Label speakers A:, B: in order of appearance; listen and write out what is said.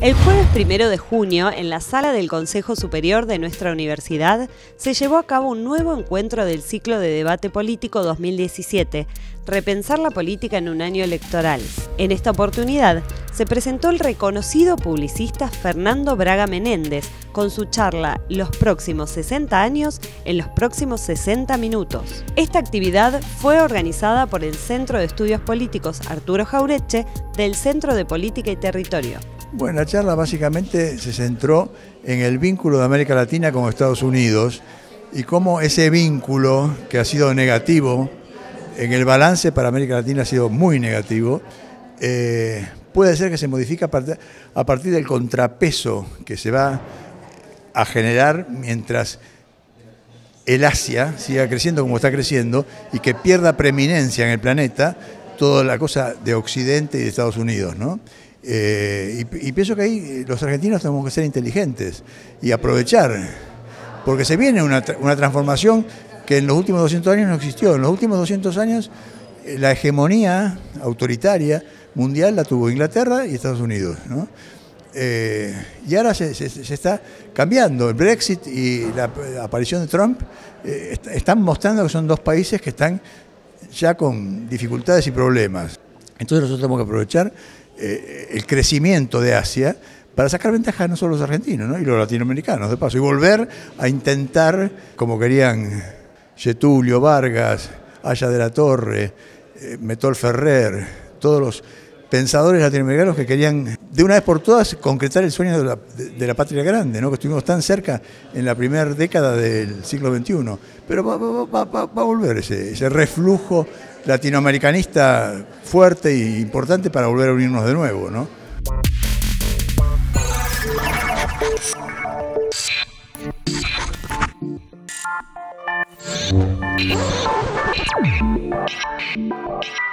A: El jueves 1 de junio, en la sala del Consejo Superior de nuestra universidad, se llevó a cabo un nuevo encuentro del ciclo de debate político 2017, Repensar la política en un año electoral. En esta oportunidad, se presentó el reconocido publicista Fernando Braga Menéndez con su charla Los próximos 60 años en los próximos 60 minutos. Esta actividad fue organizada por el Centro de Estudios Políticos Arturo Jauretche del Centro de Política y Territorio.
B: Bueno, la charla básicamente se centró en el vínculo de América Latina con Estados Unidos y cómo ese vínculo, que ha sido negativo, en el balance para América Latina ha sido muy negativo, puede ser que se modifique a partir del contrapeso que se va a generar mientras el Asia siga creciendo como está creciendo y que pierda preeminencia en el planeta toda la cosa de Occidente y de Estados Unidos, ¿no? Y pienso que ahí los argentinos tenemos que ser inteligentes y aprovechar, porque se viene una transformación que en los últimos 200 años no existió. En los últimos 200 años la hegemonía autoritaria mundial la tuvo Inglaterra y Estados Unidos, ¿no? Y ahora se está cambiando. El Brexit y la aparición de Trump están mostrando que son dos países que están ya con dificultades y problemas. Entonces nosotros tenemos que aprovechar el crecimiento de Asia para sacar ventaja no solo los argentinos, ¿no? Y los latinoamericanos, de paso, y volver a intentar, como querían Getúlio Vargas, Aya de la Torre, Metol Ferrer, todos los pensadores latinoamericanos que querían de una vez por todas concretar el sueño de la patria grande, ¿no? Que estuvimos tan cerca en la primera década del siglo XXI. Pero va a volver ese reflujo latinoamericanista fuerte e importante para volver a unirnos de nuevo, ¿no?